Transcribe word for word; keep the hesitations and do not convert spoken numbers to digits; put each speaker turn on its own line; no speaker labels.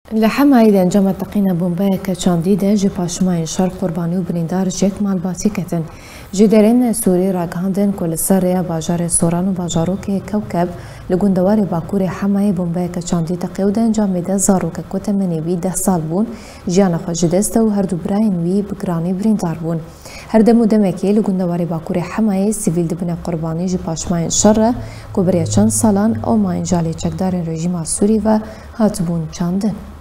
لحما إذا انجام تقينا بومبايا كتشانديدا جي باشماين شر قرباني و بريندار جيك مال باتيكتن جدرين سوري راغاندن كل سريا باجار سوران و باجاروك كوكب لقون دواري باكوري حماي بومبايا كتشانديدا قيودا انجام دا زاروك كوتمني بي ده سال بون جيانا خو جدستا و هردو براين وي بقراني بريندار بون هردمو دمكي لقون دواري باكوري حماي سيفيل دبنا قرباني جي باشماين شر كوبريا چند سالان او ماين جالي چكدارين رژيم سوري و هاتبون چاندن